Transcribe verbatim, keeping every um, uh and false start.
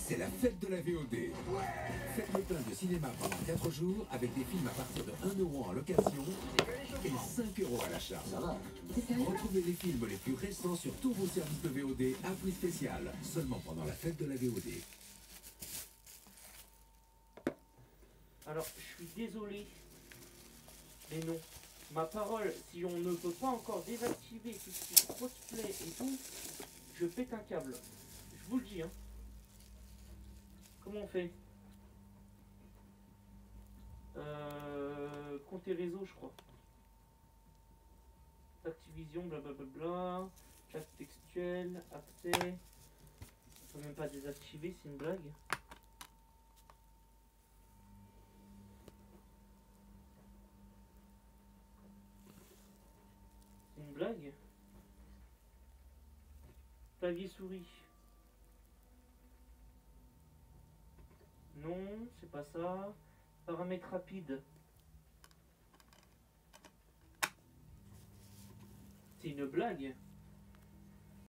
C'est la fête de la V O D. Faites le plein de cinéma pendant quatre jours avec des films à partir de un euro en location et cinq euros à l'achat. Retrouvez les films les plus récents sur tous vos services de V O D à prix spécial, seulement pendant la fête de la V O D. Alors, je suis désolé, mais non. Ma parole, si on ne peut pas encore désactiver tout ce qui est crossplay et tout, je pète un câble. Je vous le dis, hein. Comment on fait? Euh, compte et réseau, je crois. Activision, blablabla. Chat textuel, accès. On peut même pas désactiver, c'est une blague. C'est une blague. Clavier souris. Non, c'est pas ça. Paramètres rapides. C'est une blague.